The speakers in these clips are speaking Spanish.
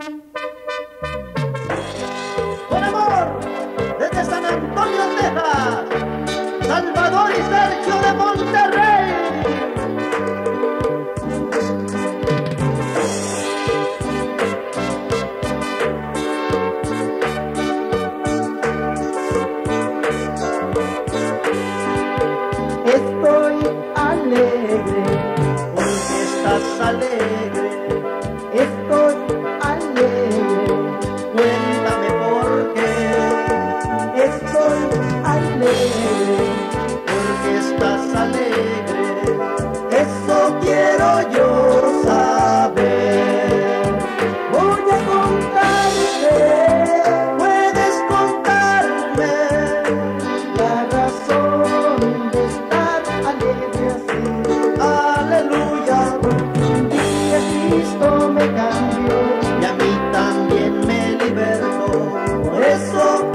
Con amor, desde San Antonio, Texas, Salvador y Sergio de Monterrey. Estoy alegre porque estás alegre. Estoy alegre, Cuéntame por qué, estoy alegre. porque estás alegre. Eso quiero yo saber. Voy a contarte, Puedes contarme la razón de estar alegre así. aleluya, Un día Cristo me cambió, y a mí también me libertó. por eso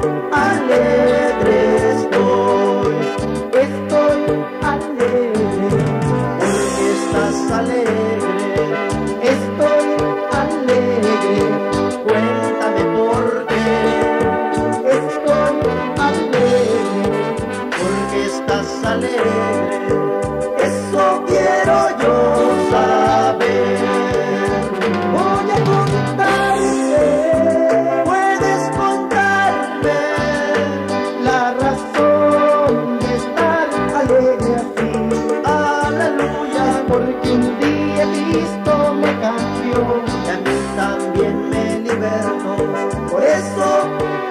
alegre estoy. Estoy alegre, Porque estás alegre. estoy alegre, Cuéntame por qué, estoy alegre. porque estás alegre. Eso quiero yo saber. Voy a contarte Puedes contarme la razón de estar alegre así. aleluya, Porque un día Cristo me cambió, y a mí también me libertó. por eso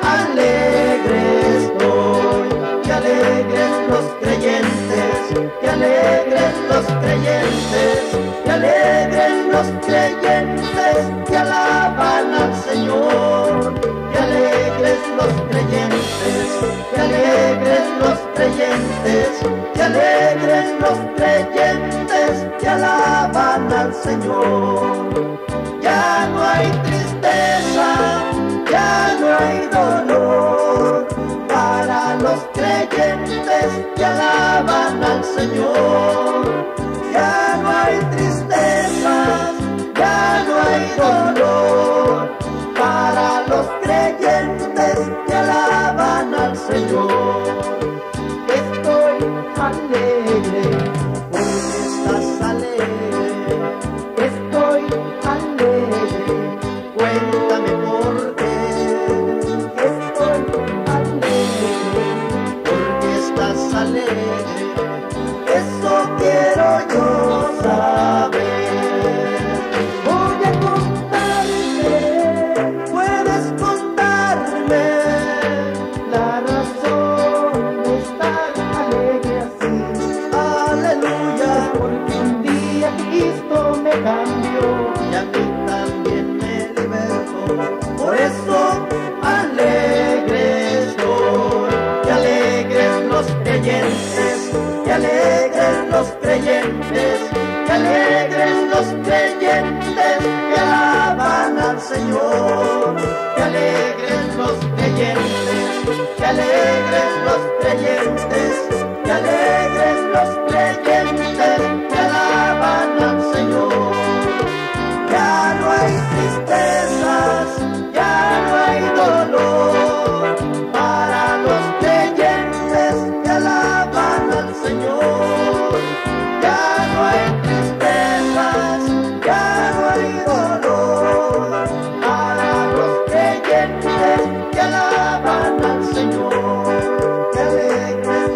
alegre estoy. Que alegres los creyentes, que alegres los creyentes, que alegres los creyentes que alaban al Señor. Que alegres los creyentes, que alegres los creyentes, que alegres los creyentes que alaban al Señor. Ya no hay tristeza, ya no hay dolor para los creyentes que alaban al Señor. Ya no hay tristeza, ya no hay dolor para los creyentes que alaban al Señor. Estoy alegre, Porque estás alegre, estoy alegre, cuéntame por qué, estoy alegre. porque estás alegre. Eso quiero yo saber. Voy a contarte Puedes contarme la razón de estar alegre así. aleluya, Porque un día Cristo me cambió, y a mí también me libertó. por eso alegre estoy. Que alegres los creyentes, que alegres los creyentes, que alegres los creyentes que alaban al Señor. Que alegres los creyentes, que alegres los creyentes, que alegres los creyentes que alaban al Señor. Ya no hay tristezas, ya no hay dolor para los creyentes que alaban al Señor. Ya no hay tristezas, ya no hay dolor para los creyentes que alaban al Señor. Que alegres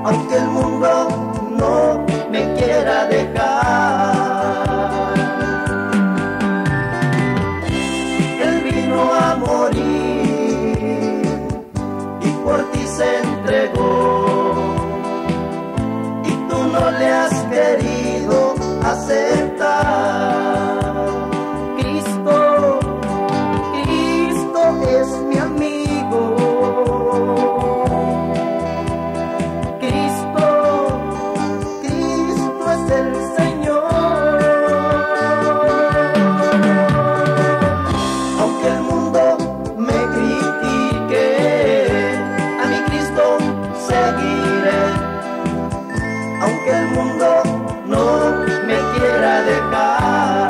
aunque el mundo no me quiera dejar. Él vino a morir y por ti se entregó, y tú no le has querido aceptar. Cristo, Cristo es mi amigo. Cristo, Cristo es el Señor. Aunque el mundo me critique, a mi Cristo seguiré. Aunque el mundo no me quiera dejar,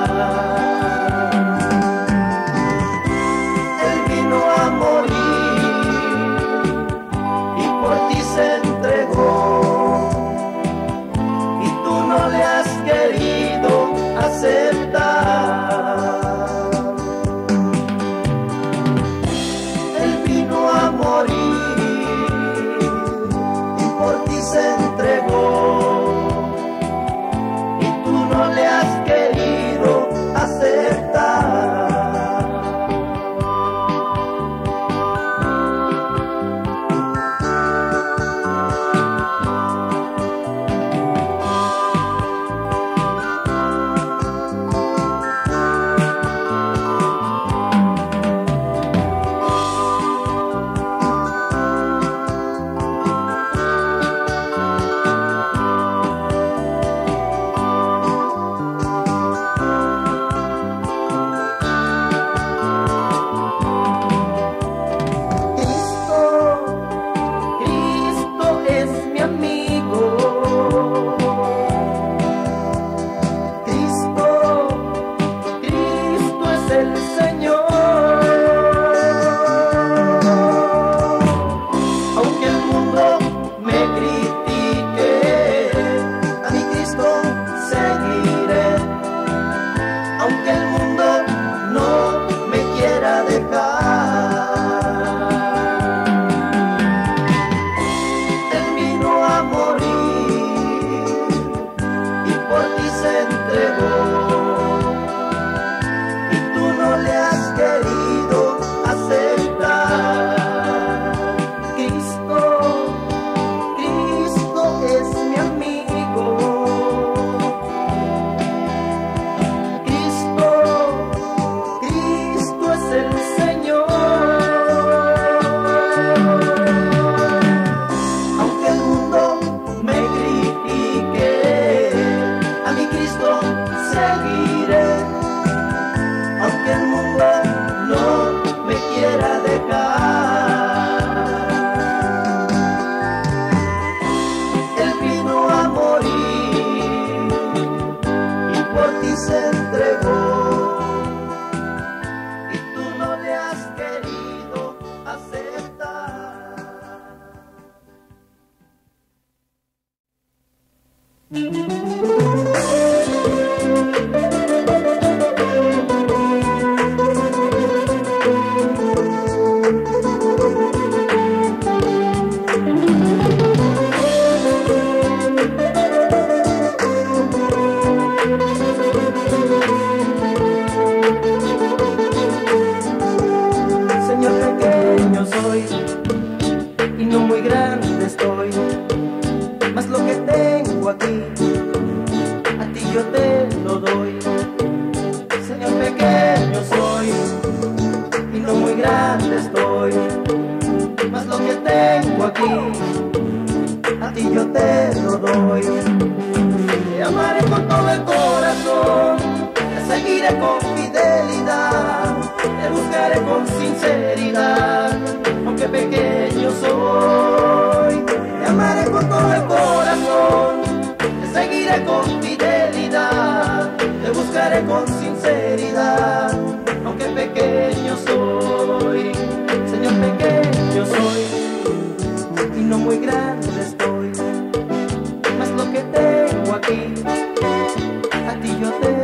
Él vino a morir y por ti se entregó, y tú no le has querido aceptar. Él vino a morir y por ti se entregó, y tú no le has querido aceptar.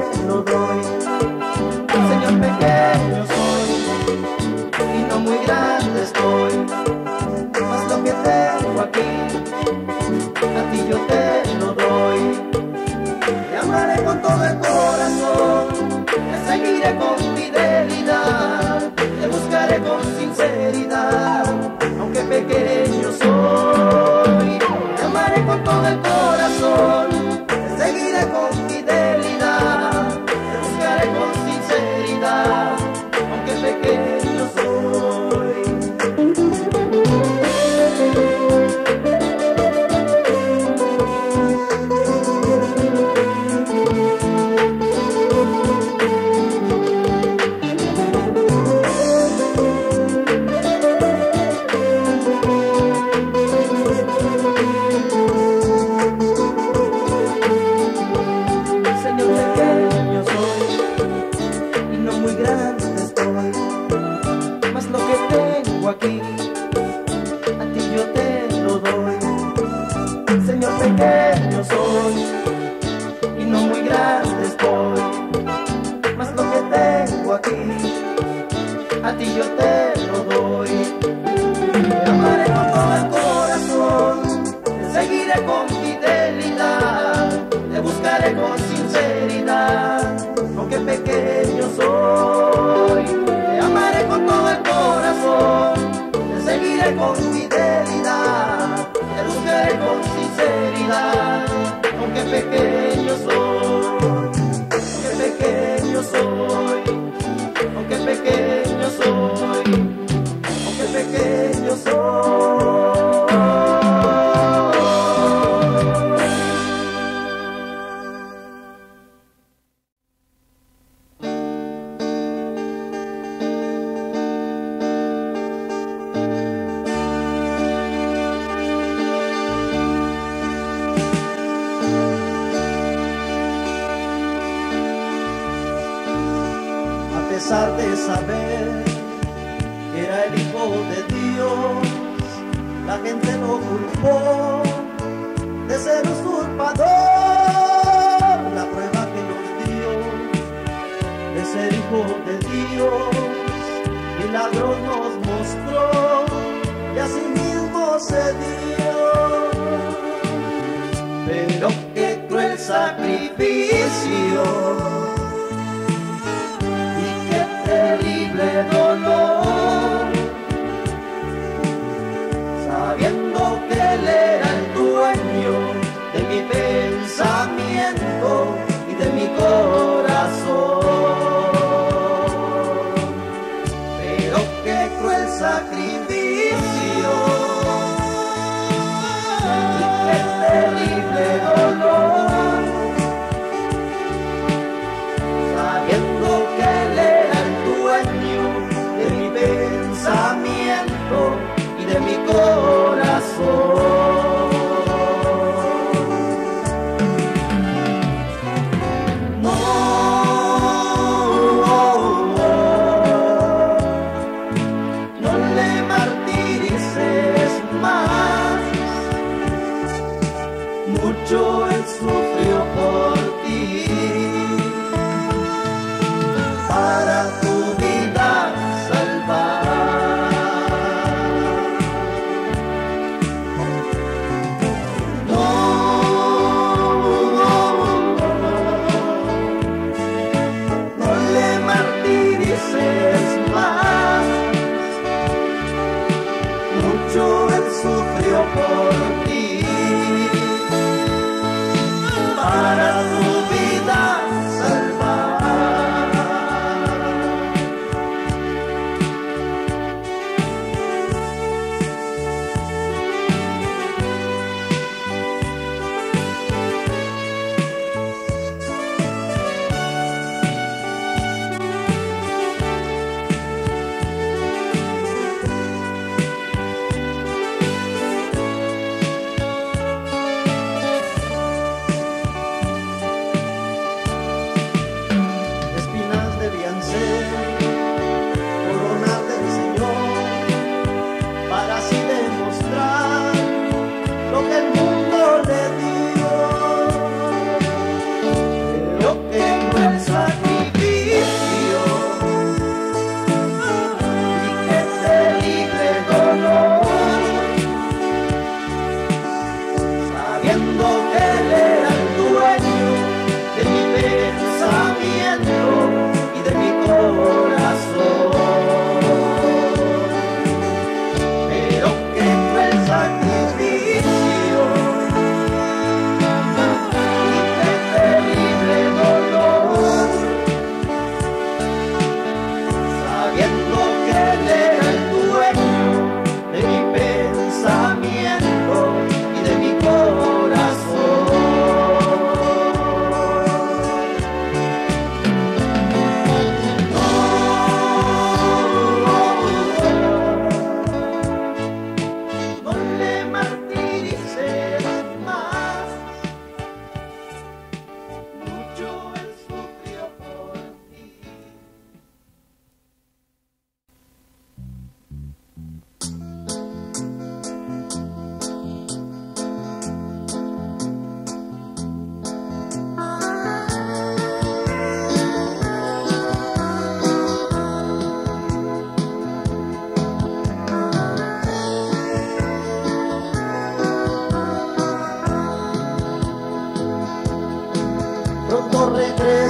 Señor, pequeño soy y no muy grande. sinceridad, aunque pequeño soy. Te amaré con todo el corazón, te seguiré con fidelidad, te buscaré con sinceridad, aunque pequeño soy. Aquí, a ti yo te lo doy. Señor, pequeño soy y no muy grande estoy, mas lo que tengo aquí, a ti yo te lo doy. Te amaré con todo el corazón, te seguiré con fidelidad, te buscaré con sinceridad, aunque pequeño soy. Te amaré con todo el corazón, te seguiré con fidelidad, te buscaré con sinceridad, aunque pequeño soy, aunque pequeño soy, aunque pequeño soy, aunque pequeño soy. A pesar de saber que era el Hijo de Dios, la gente lo culpó de ser usurpador. La prueba que nos dio de ser Hijo de Dios, milagros nos mostró y así mismo se dio. Pero qué cruel sacrificio, terrible dolor, sabiendo que Él era el dueño de mi pensamiento y de mi corazón. Pero qué cruel sacrificio y qué terrible dolor, sabiendo que Él era de mi pensamiento y de mi corazón. No le martirices más, mucho Él sufrió por ti, para tu vida salvar. No le martirices más, mucho Él sufrió por ti, para tu vida salvar.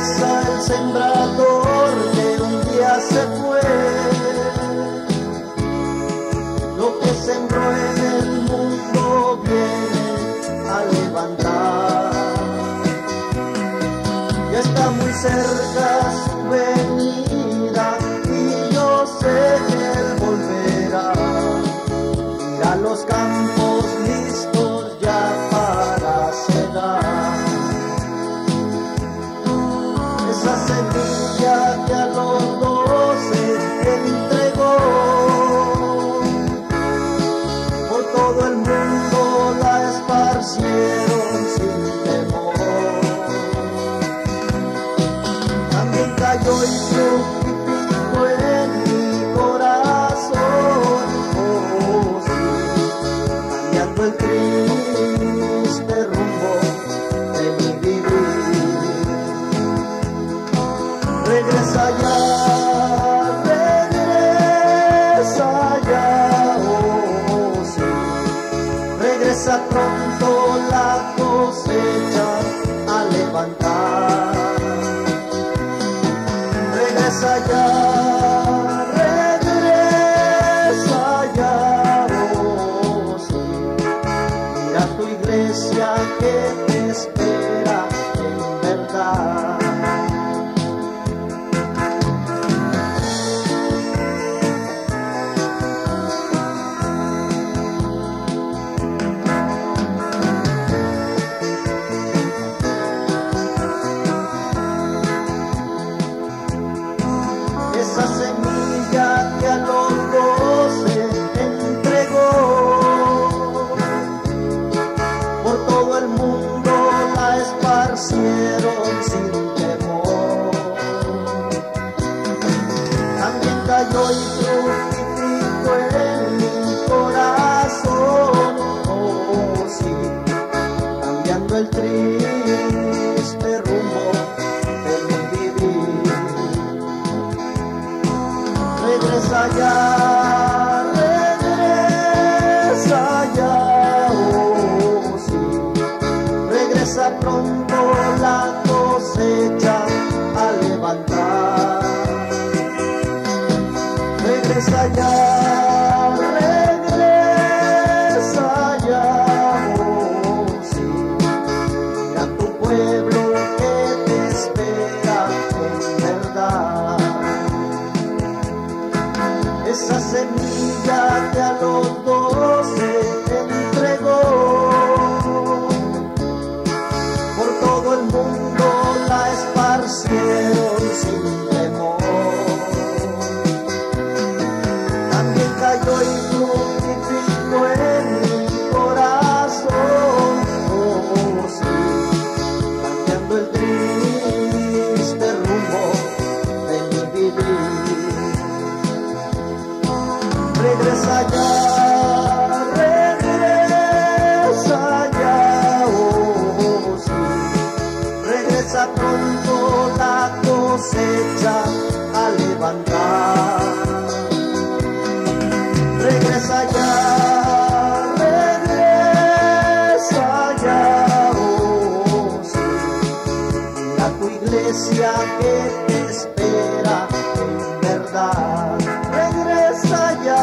regresa el sembrador que un día se fue. Lo que sembró en el mundo viene a levantar. Ya está muy cerca su venida y yo sé que él volverá. Mira los campos listos ya para cegar. Esa semilla que a los 12 él entregó, por todo el mundo la esparcieron sin temor. También cayó y fructificó en mi corazón, oh sí, cambiando el triste rumbo de mi vivir. Regresa ya, oh sí, regresa pronto la cosecha a levantar. Regresa ya, oh sí, mira tu iglesia que te espera en verdad. Esa semilla que a los 12 entregó, por todo el mundo la esparcieron sin temor. También cayó y fructificó en mi corazón, oh sí, cambiando el triste rumbo de mi vivir. Regresa ya, oh sí, regresa pronto la cosecha a levantar. Regresa ya, oh sí, mira tu pueblo que te espera en verdad. Esa semilla que a los 12 entregó, por todo el mundo la esparcieron sin temor. También cayó y fructificó en mi corazón, oh sí, cambiando el triste rumbo de mi vivir. Regresa ya, oh sí, regresa pronto la cosecha a levantar. Regresa ya, oh sí, mira tu iglesia que te espera en verdad. Regresa ya.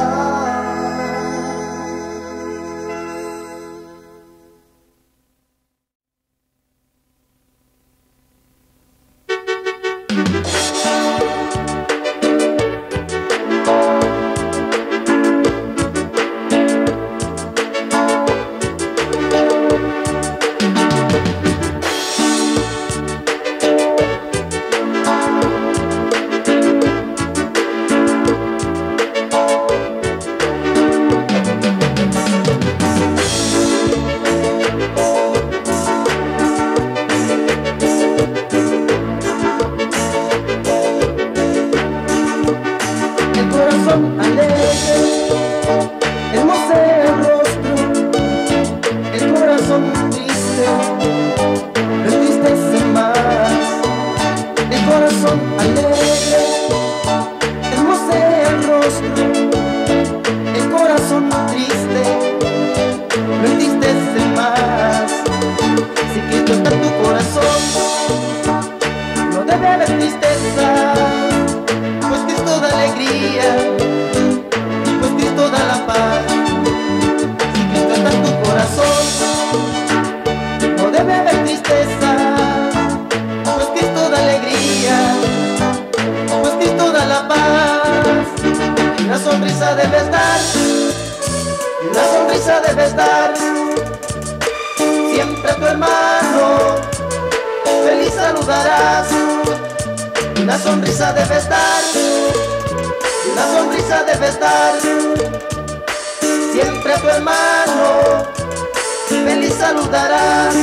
sonrisa debes dar siempre a tu hermano, feliz saludarás. Una sonrisa debes dar, una sonrisa debes dar siempre a tu hermano, feliz saludarás.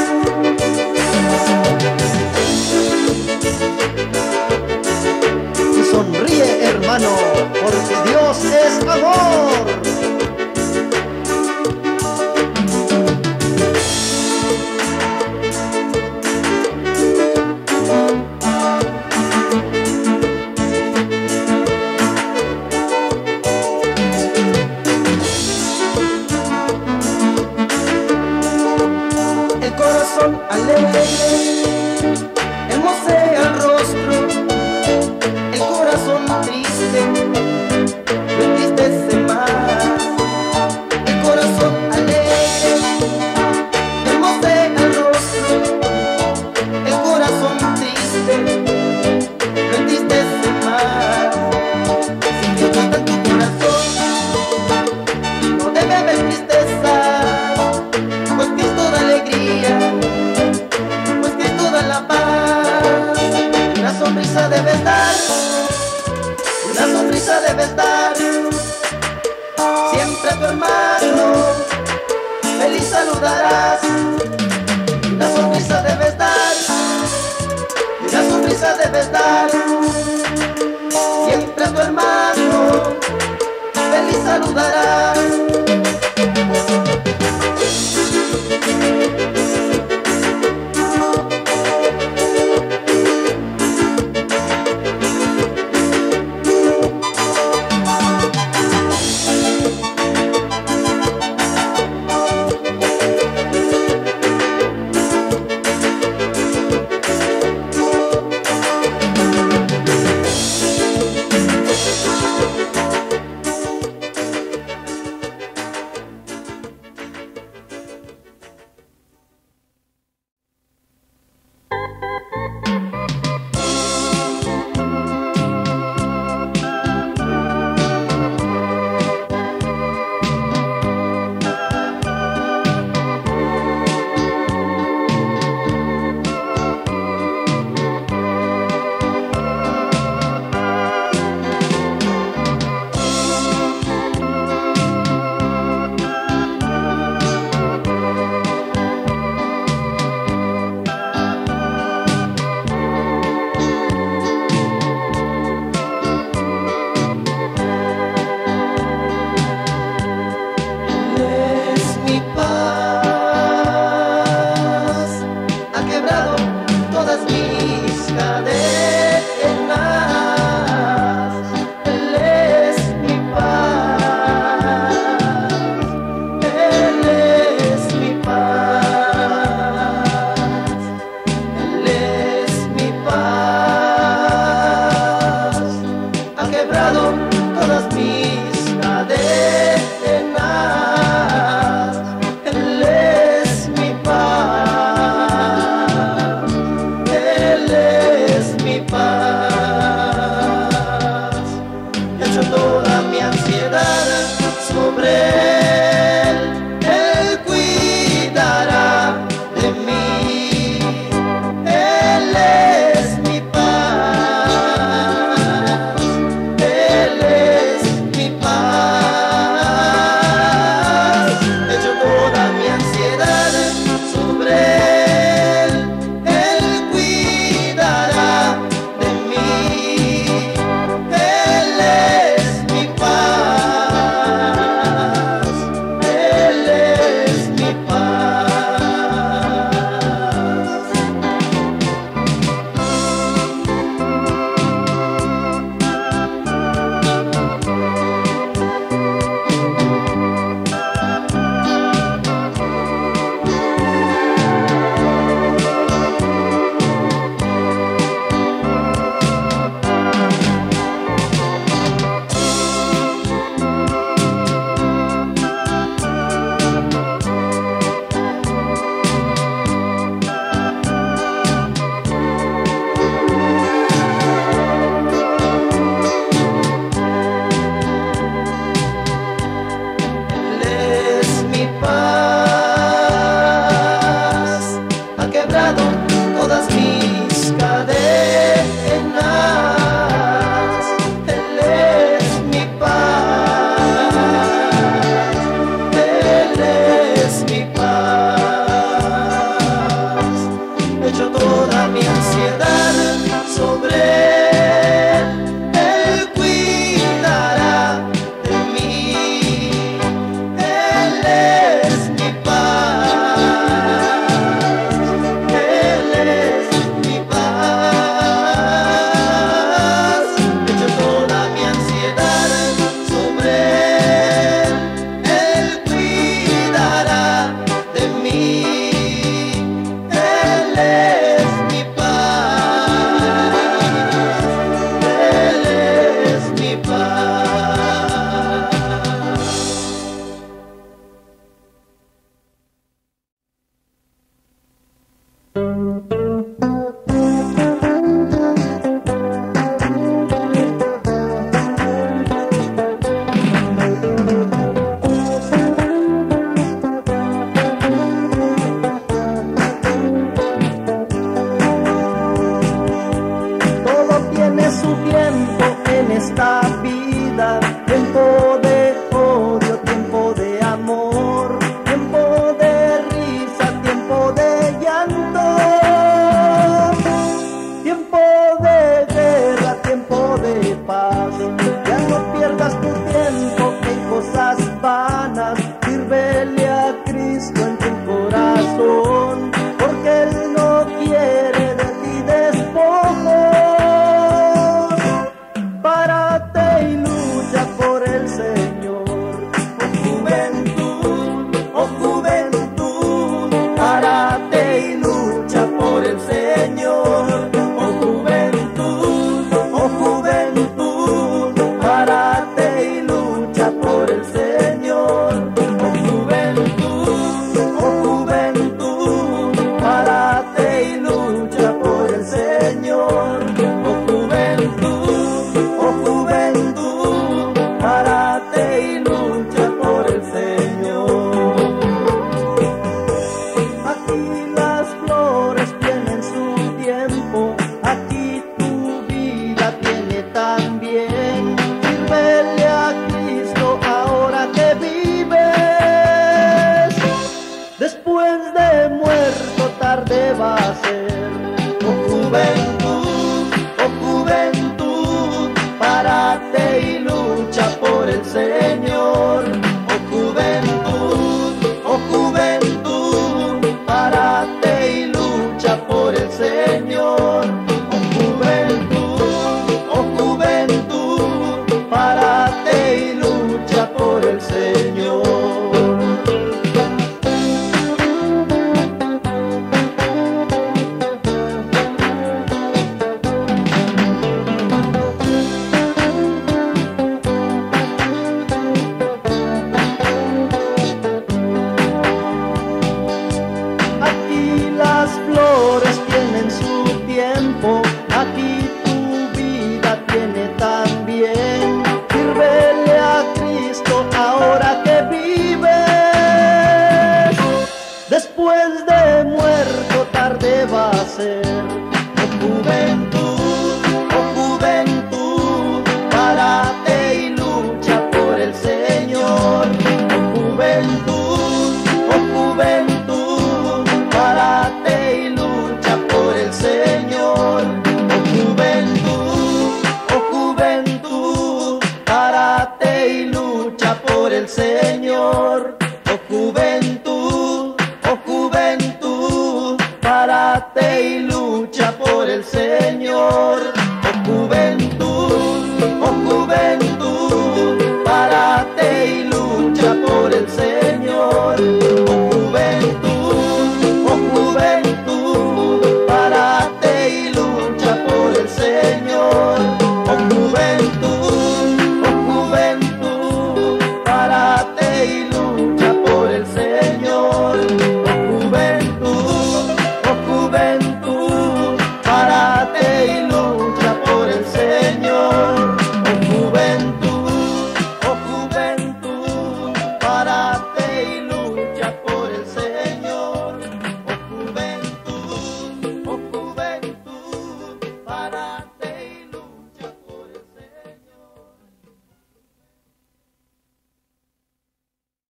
Y sonríe, hermano, porque Dios es amor. El corazón alegre hermosea el rostro, el corazón triste lo entristece más. El corazón alegre hermosea el rostro, el corazón triste lo entristece más. Si Dios está en tu corazón, no debe haber tristeza, pues Cristo da alegría, pues Cristo da la paz. Una sonrisa debes dar, una sonrisa debes dar siempre a tu hermano, feliz saludarás. Una sonrisa debes dar, una sonrisa debes dar siempre a tu hermano, feliz saludarás. ganas, sírvele a Cristo en tu corazón, porque Él no quiere de ti despojos. Párate y lucha por el Señor. Oh juventud, párate y lucha por el Señor. Oh juventud, párate y lucha por el Señor. Oh juventud, párate y lucha por el Señor. Oh juventud, párate y lucha por el Señor. Aquí las flores tienen su tiempo, aquí tu vida tiene también. Sírvele a Cristo ahora que vives, después de muerto tarde va a ser. Oh juventud, párate y lucha por el Señor. Oh juventud, párate y lucha por el Señor. Oh juventud, párate y lucha por el Señor. Las flores tienen su tiempo, aquí tu vida tiene también. Sírvele a Cristo ahora que vives, después de muerto tarde va a ser.